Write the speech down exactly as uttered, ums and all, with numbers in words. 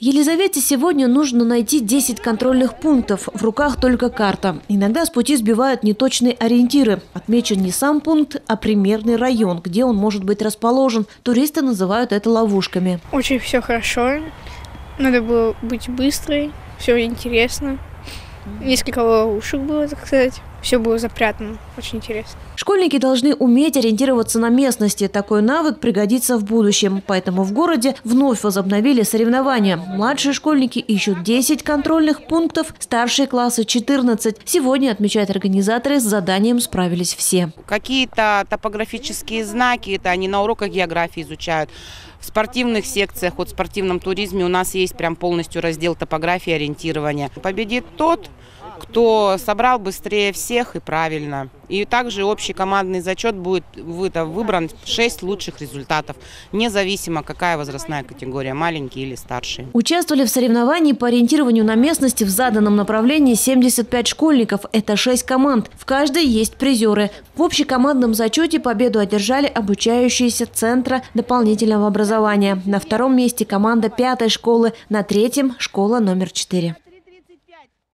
Елизавете сегодня нужно найти десять контрольных пунктов. В руках только карта. Иногда с пути сбивают неточные ориентиры. Отмечен не сам пункт, а примерный район, где он может быть расположен. Туристы называют это ловушками. Очень все хорошо. Надо было быть быстрой. Все интересно. Несколько ловушек было, так сказать. Все было запрятано. Очень интересно. Школьники должны уметь ориентироваться на местности. Такой навык пригодится в будущем. Поэтому в городе вновь возобновили соревнования. Младшие школьники ищут десять контрольных пунктов, старшие классы – четырнадцать. Сегодня, отмечают организаторы, с заданием справились все. Какие-то топографические знаки, это они на уроках географии изучают. В спортивных секциях, вот в спортивном туризме у нас есть прям полностью раздел топографии и ориентирования. Победит тот, кто собрал быстрее всех и правильно. И также общий командный зачет будет выбран шесть лучших результатов, независимо какая возрастная категория, маленькие или старшие. Участвовали в соревновании по ориентированию на местности в заданном направлении семьдесят пять школьников. Это шесть команд. В каждой есть призеры. В общекомандном зачете победу одержали обучающиеся Центра дополнительного образования. На втором месте команда пятой школы, на третьем – школа номер четыре.